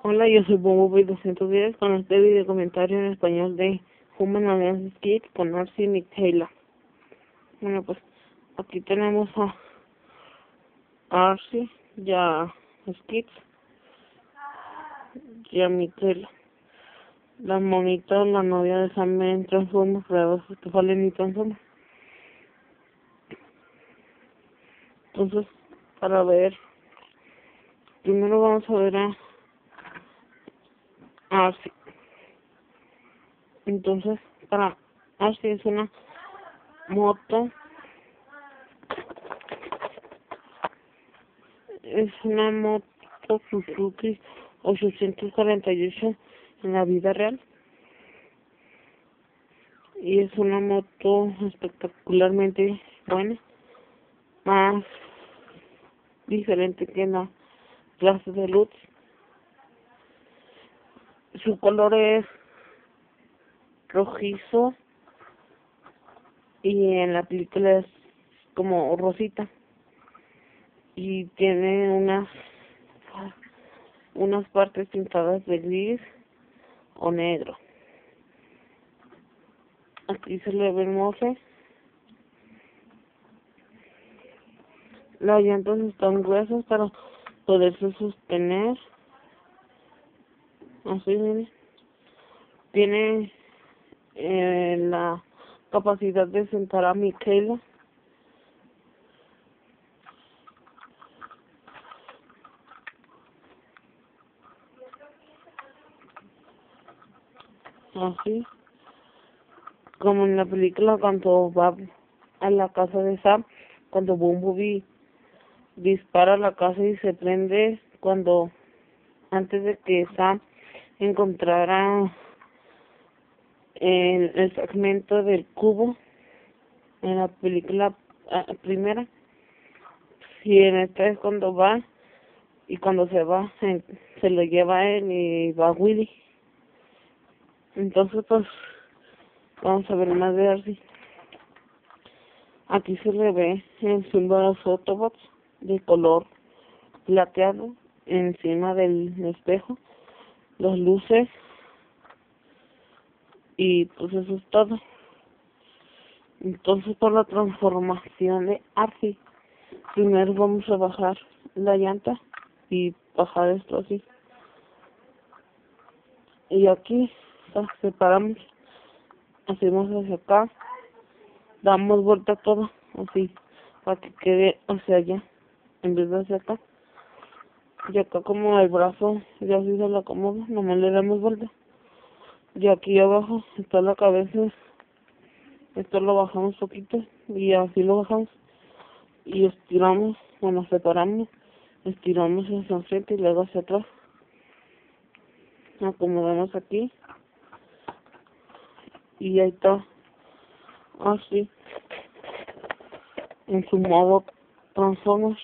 Hola, yo soy Bumblebee 210 con este video comentario en español de Human Alliance Skit con Arcy y Michaela. Bueno, pues aquí tenemos a Arcy y a Skit y a Michaela. La monita, la novia de Sam en Transformers, pero que Fallen y Transformers. Entonces, para ver, primero vamos a ver a Arcy. Entonces, para Arcy es una moto. Es una moto Suzuki 848 en la vida real. Y es una moto espectacularmente buena. Más diferente que la clase de luz. Su color es rojizo. Y en la película es como rosita. Y tiene unas partes pintadas de gris o negro. Aquí se le ve el mofle. Las llantas están gruesas para poderse sostener. Así, miren. Tiene la capacidad de sentar a Michaela. Así. Como en la película cuando va a la casa de Sam, cuando Bumblebee dispara la casa y se prende antes de que Sam encontrara el fragmento del cubo en la película primera. Y en esta es cuando va y cuando se va se lo lleva a él y va Willy. Entonces pues vamos a ver más de Arcy. Aquí se le ve el símbolo de los Autobots de color plateado encima del espejo, las luces, y pues eso es todo. Entonces, por la transformación de Arcy, primero vamos a bajar la llanta y bajar esto así. Y aquí separamos, hacemos hacia acá, damos vuelta todo así, para que quede hacia allá, en vez de hacia acá. Y acá como el brazo ya así se lo acomoda, nomás le damos vuelta. Y aquí abajo está la cabeza, esto lo bajamos poquito y así lo bajamos. Y estiramos, bueno, separamos, estiramos hacia enfrente y luego hacia atrás. Acomodamos aquí y ahí está, así, en su modo Transformers.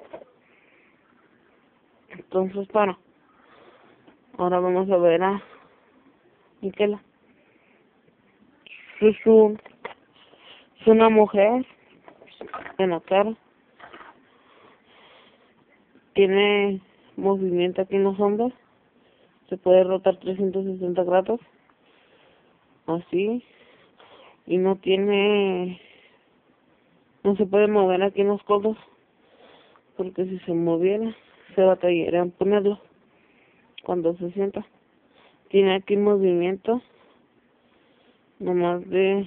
Entonces, ahora vamos a ver a Michaela. Es una mujer en la cara. Tiene movimiento aquí en los hombros. Se puede rotar 360 grados. Así. Y no se puede mover aquí en los codos. Porque si se moviera, se batallaría en ponerlo cuando se sienta. Tiene aquí movimiento. Nomás de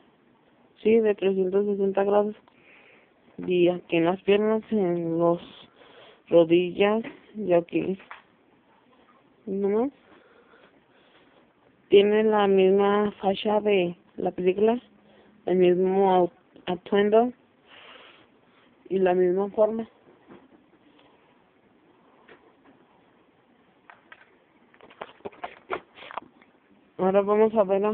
360 grados. Y aquí en las piernas, en los rodillas y aquí. Nomás. Tiene la misma facha de la película, el mismo atuendo y la misma forma. Ahora vamos a ver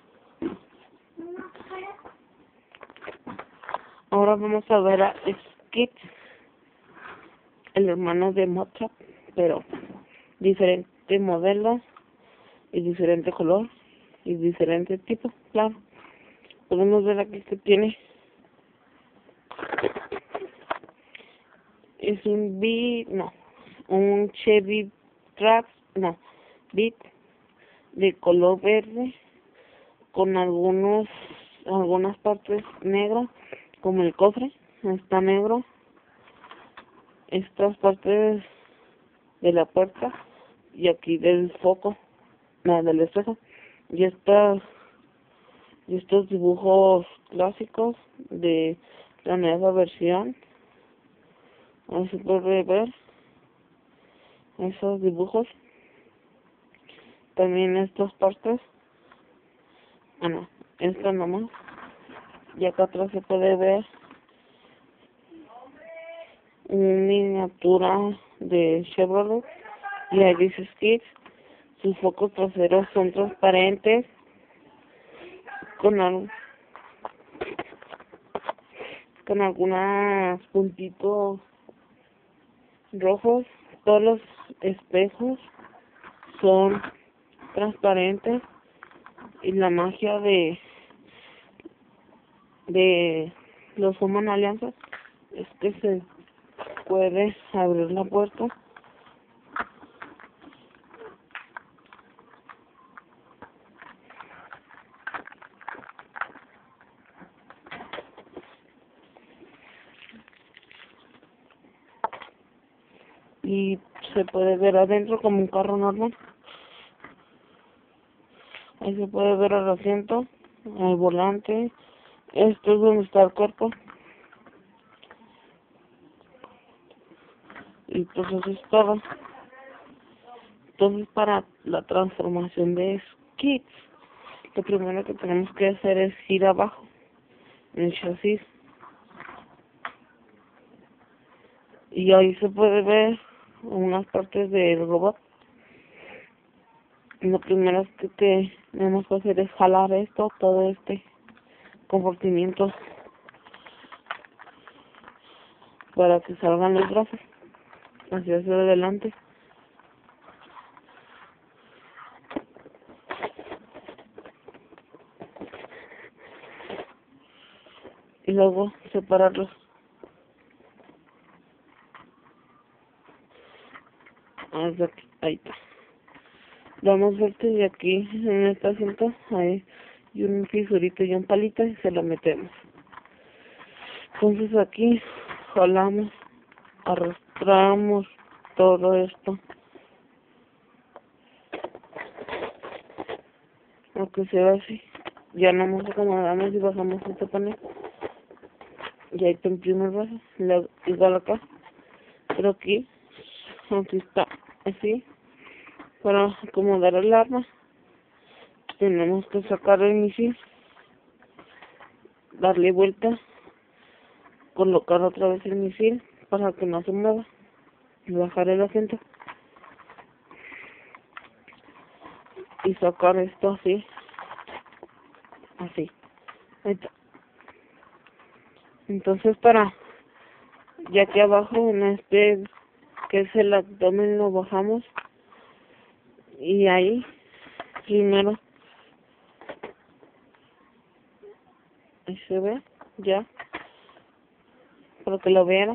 a Skit, el hermano de Motrap, pero diferente modelo y diferente color y diferente tipo, claro. Podemos ver aquí que tiene un Chevy Trax no, bit de color verde con algunas partes negras, como el cofre está negro, estas partes de la puerta y aquí del foco, no, del espejo, y estos dibujos clásicos de la nueva versión. Ahí se puede ver esos dibujos, también estas partes, no, esta nomás, y acá atrás se puede ver una miniatura de Chevrolet y ahí dice Skids. Sus focos traseros son transparentes con algunos puntitos rojos. Todos los espejos son transparentes y la magia de los Human Alianza es que se puede abrir la puerta y se puede ver adentro como un carro normal. Ahí se puede ver el asiento, el volante. Esto es donde está el cuerpo. Y pues eso es todo. Entonces, para la transformación de Skids, lo primero que tenemos que hacer es ir abajo en el chasis. Y ahí se puede ver unas partes del robot. Y lo primero que tenemos que hacer es jalar todo este compartimiento para que salgan los brazos hacia adelante. Y luego separarlos. Hasta aquí, ahí está. Damos vuelta y aquí en este asiento hay un fisurito y un palito y se lo metemos. Entonces aquí jalamos, arrastramos todo esto, lo que se ve así. Ya no nos acomodamos y bajamos este panel. Y ahí te imprime el brazo, igual acá. Pero aquí está así. Para acomodar el arma, tenemos que sacar el misil, darle vuelta, colocar otra vez el misil para que no se mueva y bajar el asiento y sacar esto así, así. Ahí está. Entonces ya aquí abajo en este que es el abdomen lo bajamos y ahí primero ahí se ve ya para que lo vean.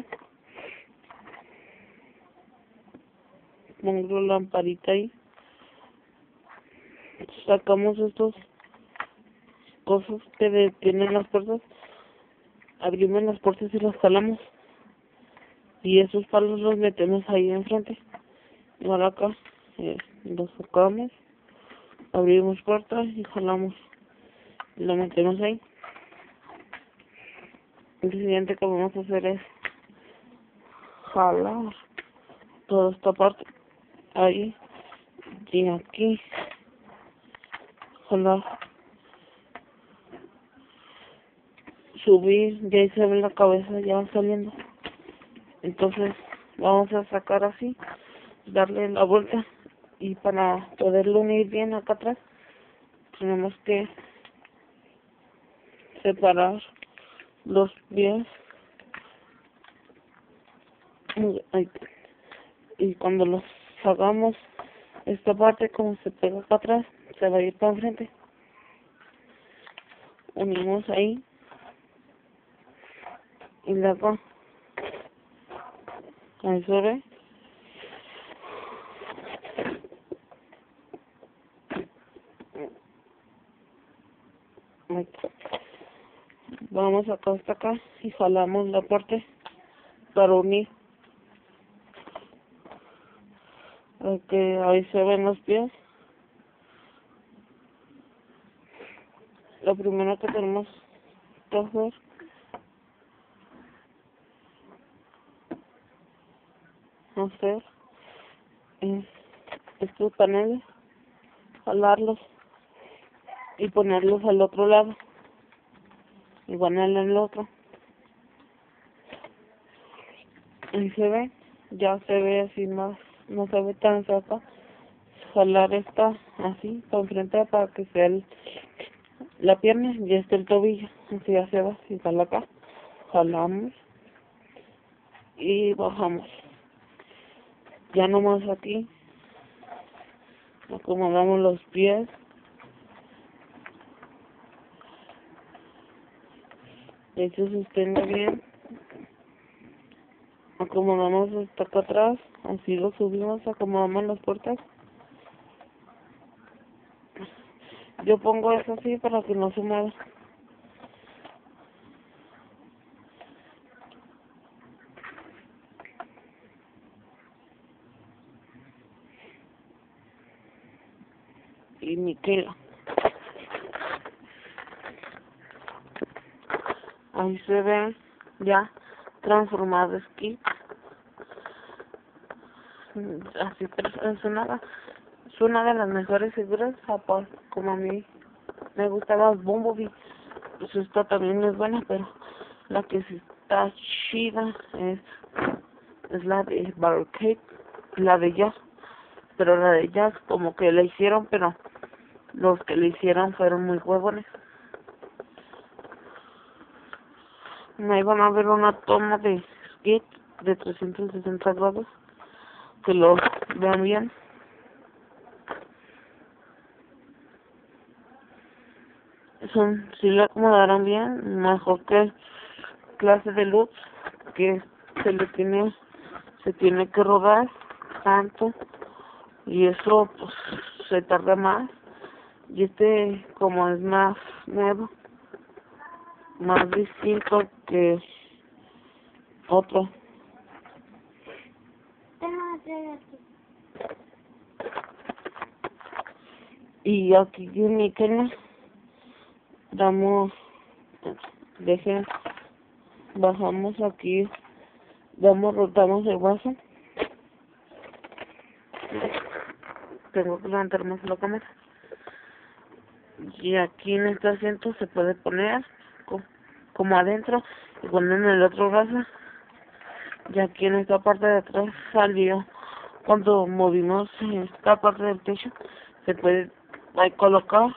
Pongo la lamparita ahí, sacamos estos cosas que detienen las puertas, abrimos las puertas y las jalamos y esos palos los metemos ahí enfrente. Igual acá los sacamos, abrimos puertas y jalamos y lo metemos ahí. El siguiente que vamos a hacer es jalar toda esta parte ahí y aquí, jalar, subir, y ahí se ve la cabeza ya saliendo. Entonces vamos a sacar así, darle la vuelta y para poderlo unir bien acá atrás tenemos que separar los pies y cuando los hagamos esta parte como se pega acá atrás se va a ir para enfrente. Unimos ahí y luego ahí se ve, Vamos acá hasta acá y jalamos la parte para unir. Que ahí se ven los pies. Lo primero que tenemos que hacer es estos paneles, jalarlos y ponerlos al otro lado, igual en el otro. Ahí se ve, ya se ve así más, no se ve tan cerca. Jalar esta así para enfrente para que sea la pierna y el tobillo, así ya se va, y jala acá, jalamos y bajamos. Ya nomás aquí acomodamos los pies, que se sostenga bien, acomodamos hasta acá atrás, así lo subimos, acomodamos las puertas. Yo pongo eso así para que no se mueva. Y niquela. Ahí se ve ya transformado Skid. Así es una de las mejores figuras, como a mí me gustaba Bumblebee. Pues esta también es buena, pero la que sí está chida es la de Barricade, la de Jazz. Pero la de Jazz como que la hicieron, pero los que la hicieron fueron muy huevones. Ahí van a ver una toma de Skid de 360 grados, que lo vean bien. Si lo acomodaron bien, mejor que clase de luz, que se tiene que rodar tanto, y eso pues se tarda más. Y como es más nuevo, más distinto que otro. Y aquí en Kenia bajamos aquí, rotamos el vaso. Tengo que levantar más la cámara. Y aquí en este asiento se puede poner como adentro, y poner en el otro brazo. Y aquí en esta parte de atrás salió, cuando movimos esta parte del techo, se puede ahí colocar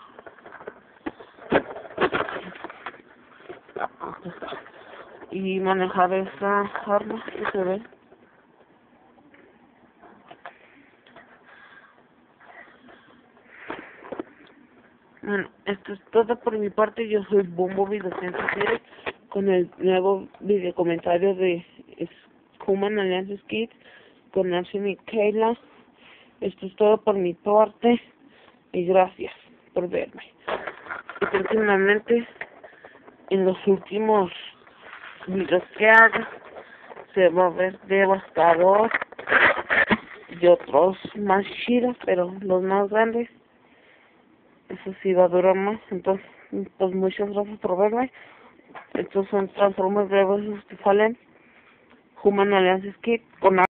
y manejar esta arma que se ve. Bueno, esto es todo por mi parte. Yo soy Bumblebee 210 con el nuevo video comentario de Human Alliance Skid con Ashley y Kayla. Esto es todo por mi parte y gracias por verme. Y próximamente, en los últimos videos que haga, se va a ver Devastador y otros más chidos, pero los más grandes, eso sí va a durar más. Entonces, pues muchas gracias por verme. Estos son Transformers Rebels Fallen, Human Alliance Skid con